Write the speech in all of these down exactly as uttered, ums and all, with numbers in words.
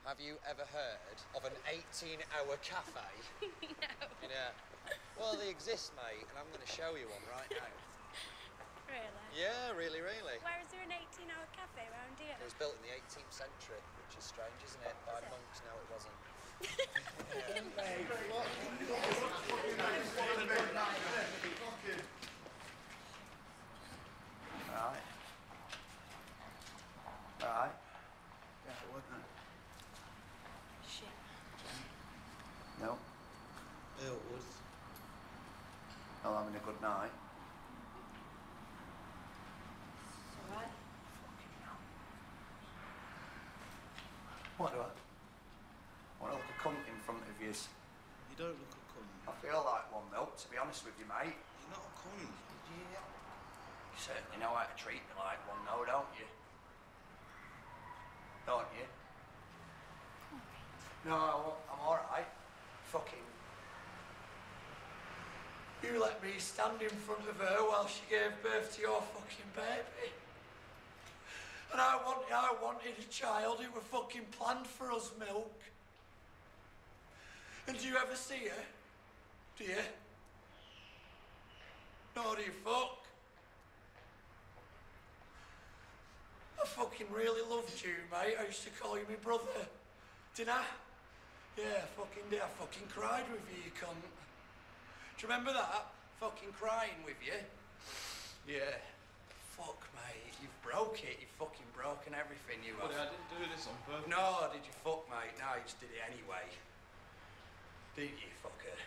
Have you ever heard of an eighteen hour cafe? No. Yeah. Well, they exist, mate, and I'm going to show you one right now. Really? Yeah, really, really. Where is there an eighteen hour cafe around here? It was built in the eighteenth century, which is strange, isn't it? By monks, no, it wasn't. Alright. Alright. Yeah, it wasn't. Shit. No. Yeah, it was. Not having a good night. Alright. What do I? I want to look a cunt in front of yous. You don't look a cunt. I feel like one, Milk, to be honest with you, mate. You're not a cunt. Yeah. You certainly know how to treat me like one, though, don't you? Don't you? No, I'm alright. Fucking. You let me stand in front of her while she gave birth to your fucking baby. And I wanted, I wanted a child who was fucking planned for us, Milk. And do you ever see her? Do you? No, do you fuck? I fucking really loved you, mate. I used to call you my brother. Didn't I? Yeah, I fucking did. I fucking cried with you, you cunt. Do you remember that? Fucking crying with you? Yeah. Fuck, mate. You've broke it. You've fucking broken everything, you have. Buddy, I didn't do this on purpose. No, did you fuck, mate? No, you just did it anyway. Didn't you, fucker?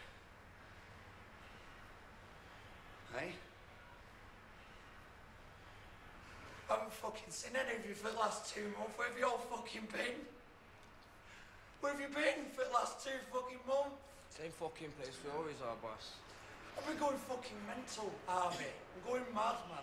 Hey? I haven't fucking seen any of you for the last two months. Where have you all fucking been? Where have you been for the last two fucking months? Same fucking place we always are, boss. I've been going fucking mental, Army. I'm going mad, man.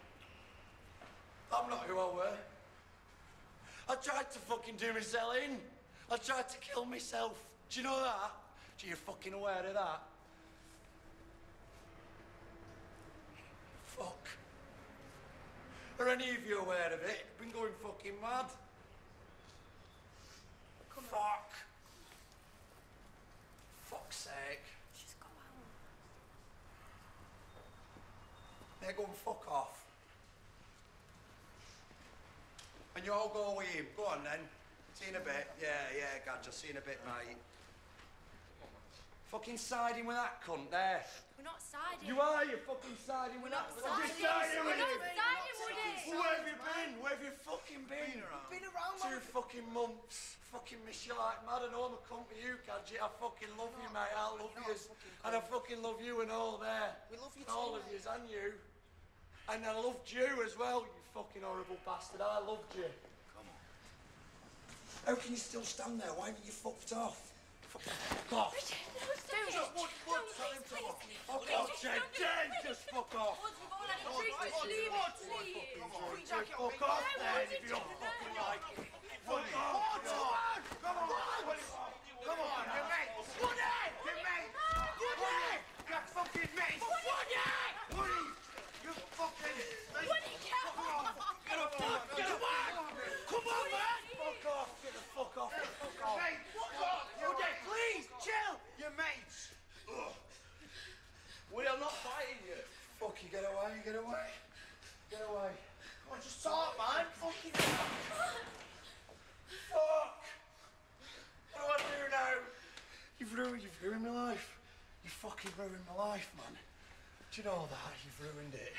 I'm not who I were. I tried to fucking do myself in. I tried to kill myself. Do you know that? Do you fucking aware of that? Fuck. Are any of you aware of it? I've been going fucking mad. Come Fuck. On. Fuck's sake. Just go out. They're going fuck off. And you all go with him. Go on then. See you in a bit. Yeah, yeah, Gadge, I'll see you in a bit, mate. Fucking siding with that cunt there. We're not siding. You are, you're fucking siding with that. We're not You're siding with We're him. not siding with it. Where have you been? Where have you fucking been? Been around. Been around two fucking months. Fucking miss you like mad. I know I'm a cunt with you, Gadget. I fucking love you, mate. I love you. And I fucking love you and all there. We love you and all too, of yous and you. And I loved you as well, you fucking horrible bastard. I loved you. Come on. How can you still stand there? Why haven't you fucked off? Fuck off. Don't Just what, what, tell him to fuck Fuck off, Jen. Jen, just fuck off. We've all had a drink. Just leave it, please. Fuck off then if you don't fucking like it. Fuck off. Come on. Come on, you mate. Woody! You mate. Woody! You fucking mate. Woody! Woody! You fucking mate. Woody, get off. Get off. Get off. Come on, man. Fuck off. Get the fuck off. Fuck off. Mate, fuck off. Woody, please, chill. Your mates. Woody, I'm not fighting you. Fuck you, get away, get away. Get away. Come on, just talk, man. Fucking fuck! What do I do now? You've ruined, you've ruined my life. You fucking ruined my life, man. Do you know that? You've ruined it.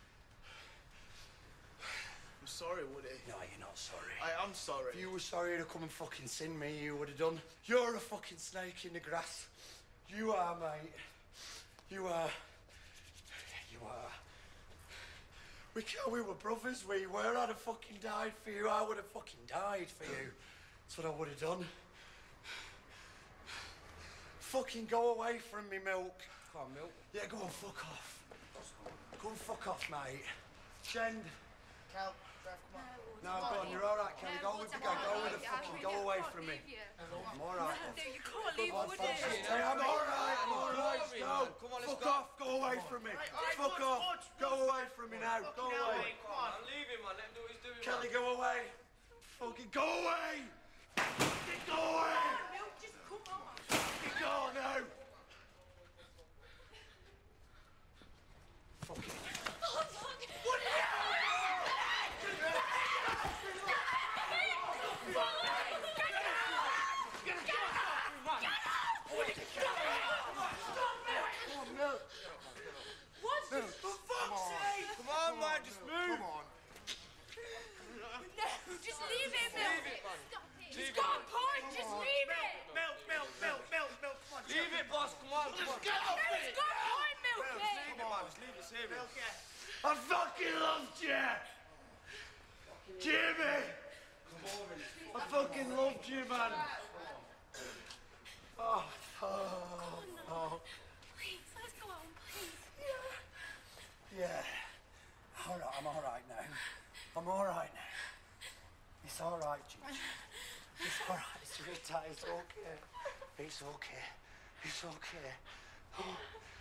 I'm sorry, Woody. No, you're not sorry. I am sorry. If you were sorry to come and fucking sin me, you would have done. You're a fucking snake in the grass. You are, mate. You are. You are. We, we were brothers, we were. I'd have fucking died for you. I would have fucking died for you. That's what I would have done. Fucking go away from me, Milk. Come on, Milk. Yeah, go on, fuck off. Go and fuck off, mate. Shend. Cal, Trev, come on. No, go on, you're all right, Kelly. Go with the guy. Go with the fucking. Go away from me. I'm all right. No, you can't leave Woody. Hey, I'm all right. I'm all right. No, Come on, let's fuck go. off. Go away from me. Fuck off. Go away from me now. Go away. Come on, leave him, man. Let him do what he's doing. Kelly, go away. Fucking go away. Fucking What's this? For fuck's sake! Come on, man, just move. Come on. No, just leave it, Milk. Stop it. He's got a point. Just leave it. Milk, milk, milk, milk, milk, come on. Leave it, boss, come on, come on. Get off No, he's it! got a point, Milky. Leave it, man, just leave it, save it. I fucking loved you! Jimmy! I fucking loved you, man. Oh, oh, oh. Please, let's go home, please. Yeah. All right, I'm all right now. I'm all right now. It's all right, Gigi. It's all right. It's Rita. It's okay. It's okay. It's okay. Oh,